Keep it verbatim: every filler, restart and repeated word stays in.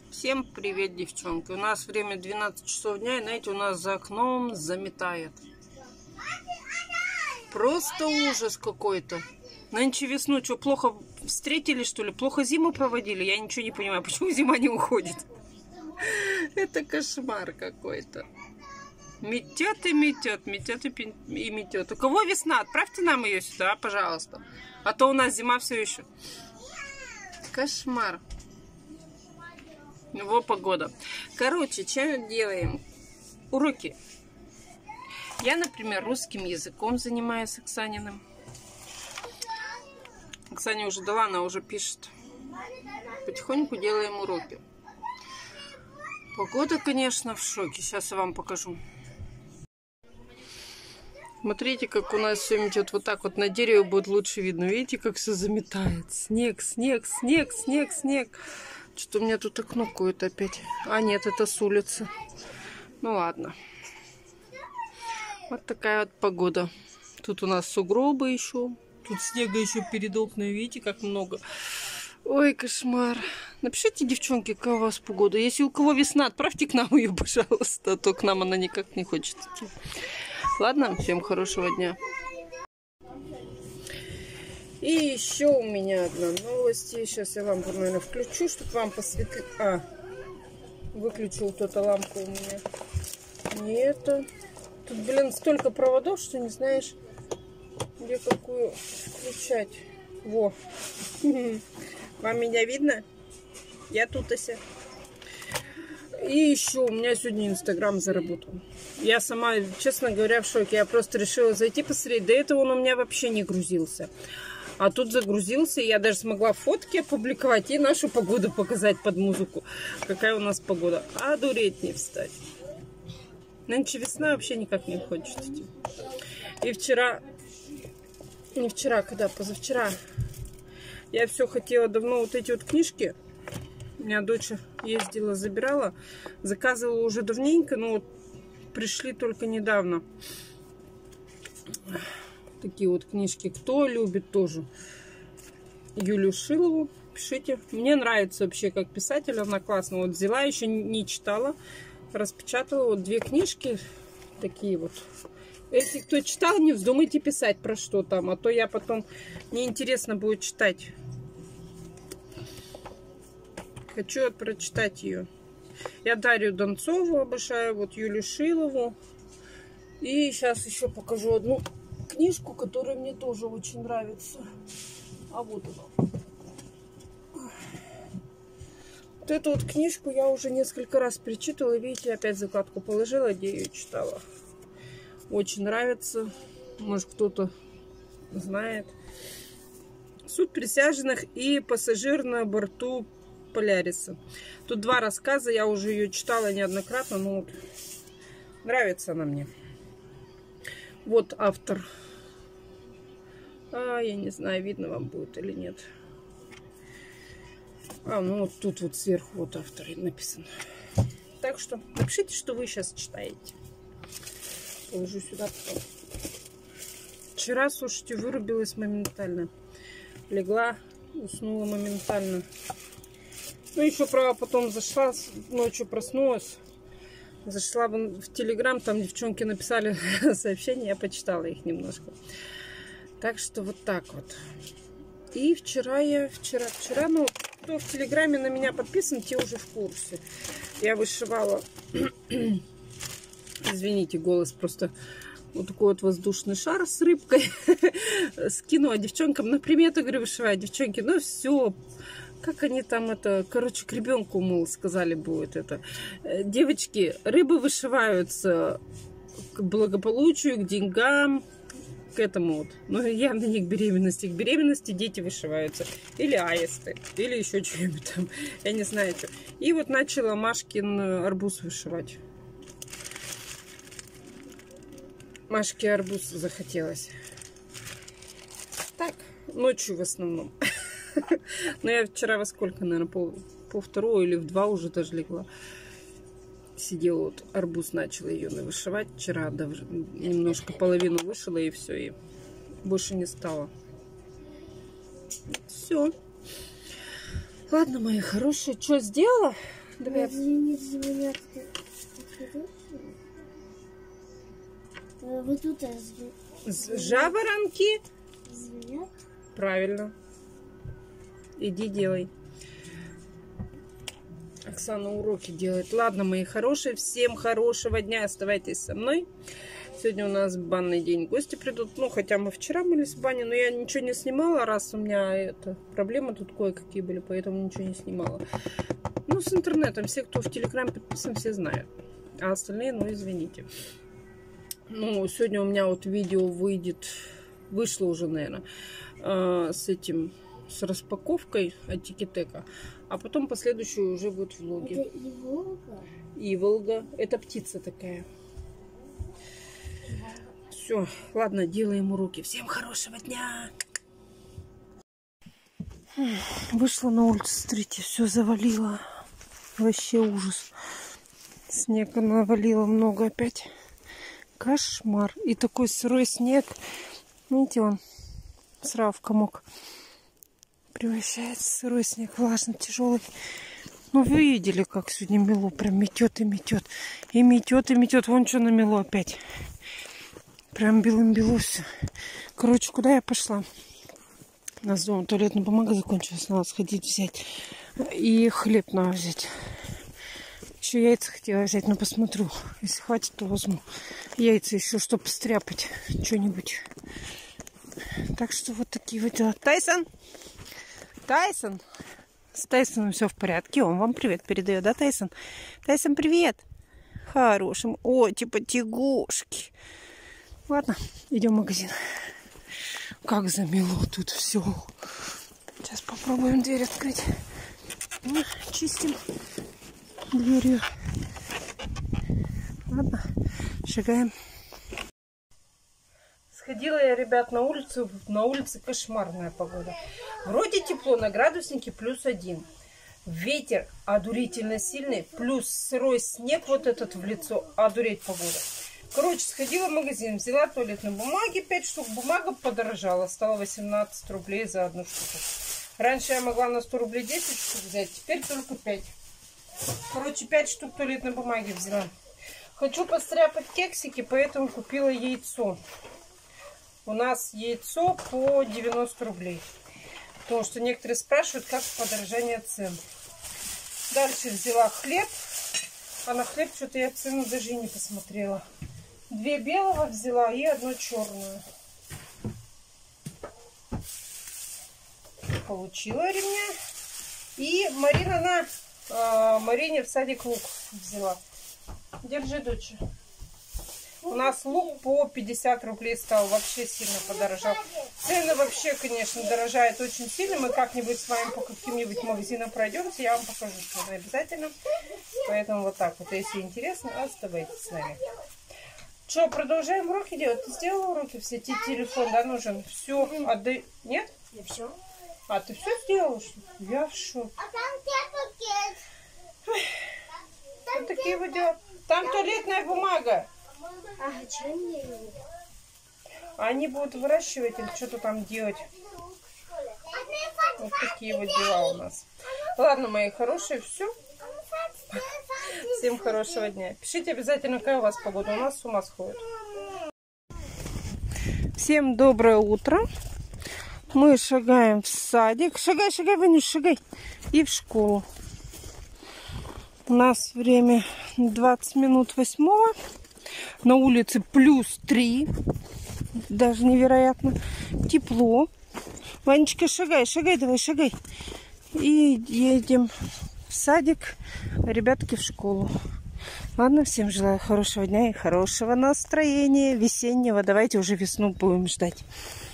Всем привет, девчонки. У нас время двенадцать часов дня, и знаете, у нас за окном заметает. Просто ужас какой-то. Нынче весну что, плохо встретили, что ли? Плохо зиму проводили? Я ничего не понимаю, почему зима не уходит. Это кошмар какой-то. Метет и метет, метет и метет. У кого весна? Отправьте нам ее сюда, пожалуйста. А то у нас зима все еще. Кошмар. Его погода. Короче, что делаем? Уроки. Я, например, русским языком занимаюсь с Оксаниным. Оксане уже дала, она уже пишет. Потихоньку делаем уроки. Погода, конечно, в шоке. Сейчас я вам покажу. Смотрите, как у нас все метет вот так вот на дереве, будет лучше видно. Видите, как все заметает? Снег, снег, снег, снег, снег. Что-то у меня тут окно какое-то опять. А нет, это с улицы. Ну ладно. Вот такая вот погода. Тут у нас сугробы еще. Тут снега еще перед окнами. Видите, как много. Ой, кошмар. Напишите, девчонки, какая у вас погода. Если у кого весна, отправьте к нам ее, пожалуйста. А то к нам она никак не хочет идти. Ладно, всем хорошего дня. И еще у меня одна новость. Сейчас я лампу, наверное, включу, чтобы вам посветлить. А, выключил кто-то лампу у меня. Не это. Тут, блин, столько проводов, что не знаешь, где какую включать. Во. Вам меня видно? Я тут ося. И еще у меня сегодня Инстаграм заработал. Я сама, честно говоря, в шоке. Я просто решила зайти посмотреть. До этого он у меня вообще не грузился. А тут загрузился, и я даже смогла фотки опубликовать и нашу погоду показать под музыку. Какая у нас погода. А дуреть не встать. Нынче весна, вообще никак не хочет идти. И вчера, не вчера, когда, позавчера, я все хотела давно вот эти вот книжки. У меня дочь ездила, забирала. Заказывала уже давненько, но вот пришли только недавно. Такие вот книжки. Кто любит тоже Юлию Шилову, пишите. Мне нравится вообще как писатель, она классная. Вот взяла, еще не читала, распечатала вот две книжки такие вот. Если кто читал, не вздумайте писать про что там, а то я потом неинтересно будет читать. Хочу прочитать ее. Я Дарью Донцову обожаю, вот Юлию Шилову. И сейчас еще покажу одну книжку, которая мне тоже очень нравится. А вот она. Вот эту вот книжку я уже несколько раз перечитывала. Видите, опять закладку положила, где ее читала. Очень нравится. Может, кто-то знает. Суд присяжных и пассажир на борту Поляриса. Тут два рассказа. Я уже ее читала неоднократно. Но вот нравится она мне. Вот автор. А, я не знаю, видно вам будет или нет. А, ну вот тут вот сверху вот автор написан. Так что напишите, что вы сейчас читаете. Положу сюда потом. Вчера, слушайте, вырубилась моментально. Легла, уснула моментально. Ну, еще, право, потом зашла, ночью проснулась. Зашла в Телеграм, там девчонки написали сообщения, я почитала их немножко. Так что вот так вот. И вчера я, вчера, вчера, ну, кто в Телеграме на меня подписан, те уже в курсе. Я вышивала, извините, голос просто, вот такой вот воздушный шар с рыбкой. Скинула девчонкам на примету, говорю, вышиваю, девчонки, ну все. Как они там это, короче, к ребенку, мол, сказали будет это. Девочки, рыбы вышиваются к благополучию, к деньгам, к этому вот. Но явно не к беременности. К беременности дети вышиваются. Или аисты, или еще что-нибудь там. Я не знаю, что. И вот начала Машкин арбуз вышивать. Машке арбуз захотелось. Так, ночью в основном. Но я вчера во сколько, наверное, пол, пол второго или в два уже даже легла. Сидела вот, арбуз начала ее вышивать. Вчера даже немножко половину вышила и все, и больше не стало. Все. Ладно, мои хорошие, что сделала? Давай. звонят. Вот тут жаворонки. Звонят. Правильно. Иди делай. Оксана уроки делает. Ладно, мои хорошие, всем хорошего дня. Оставайтесь со мной. Сегодня у нас банный день. Гости придут. Ну, хотя мы вчера мылись в бане, но я ничего не снимала, раз у меня это проблемы тут кое-какие были, поэтому ничего не снимала. Ну, с интернетом. Все, кто в Телеграм подписан, все знают. А остальные, ну, извините. Ну, сегодня у меня вот видео выйдет, вышло уже, наверное, э, с этим, с распаковкой от Тики-Тека. А потом последующие уже будут влоги. Это Иволга? Иволга. Это птица такая. Все, ладно, делаем уроки. Всем хорошего дня. Вышла на улицу, смотрите, все завалило. Вообще ужас. Снег навалило много опять. Кошмар. И такой сырой снег. Видите, он сразу в комок превращается. Сырой снег, влажный, тяжелый. Ну, вы видели, как сегодня мело прям метет и метет. И метет, и метет. Вон что намело опять. Прям белым-бело все. Короче, куда я пошла? У нас дома туалетная бумага закончилась. Надо сходить взять. И хлеб надо взять. Еще яйца хотела взять, но посмотрю. Если хватит, то возьму. Яйца еще, чтобы стряпать что-нибудь. Так что вот такие вот дела. Тайсон! Тайсон! С Тайсоном все в порядке. Он вам привет передает, да, Тайсон? Тайсон, привет! Хорошим. О, типа тягушки. Ладно, идем в магазин. Как замело тут все. Сейчас попробуем дверь открыть. Ну, чистим дверью. Ладно, шагаем. Сходила я, ребят, на улицу. На улице кошмарная погода. Вроде тепло, на градуснике плюс один. Ветер одурительно сильный, плюс сырой снег вот этот в лицо. Одуреть погода. Короче, сходила в магазин, взяла туалетной бумаги, пять штук. Бумага подорожала, стала восемнадцать рублей за одну штуку. Раньше я могла на сто рублей десять штук взять, теперь только пять. Короче, пять штук туалетной бумаги взяла. Хочу постряпать кексики, поэтому купила яйцо. У нас яйцо по девяносто рублей. Потому что некоторые спрашивают, как подорожание цен. Дальше взяла хлеб. А на хлеб что-то я цену даже и не посмотрела. Две белого взяла и одну черную. Получила ремня. И Марина на э, Марине в садик лук взяла. Держи, доча. У нас лук по пятьдесят рублей стал. Вообще сильно подорожал. Цены вообще, конечно, дорожают очень сильно. Мы как-нибудь с вами по каким-нибудь магазинам пройдемся. Я вам покажу что-то обязательно. Поэтому вот так вот. Если интересно, оставайтесь с нами. Что, продолжаем уроки делать? Ты сделала уроки все? Тебе телефон, да, нужен? Все, отдай. Нет? Я все. А, ты все сделала, что ли? Я в шоке. А там где пакет? Вот такие вот дела. Там туалетная бумага. А зачем мне его? Они будут выращивать или что-то там делать. Вот такие вот дела у нас. Ладно, мои хорошие, все. Всем хорошего дня. Пишите обязательно, какая у вас погода. У нас с ума сходит. Всем доброе утро. Мы шагаем в садик. Шагай, шагай, Ванюш, шагай. И в школу. У нас время двадцать минут восьмого. На улице плюс три. Даже невероятно. Тепло. Ванечка, шагай, шагай, давай, шагай. И едем в садик, ребятки в школу. Ладно, всем желаю хорошего дня и хорошего настроения весеннего. Давайте уже весну будем ждать.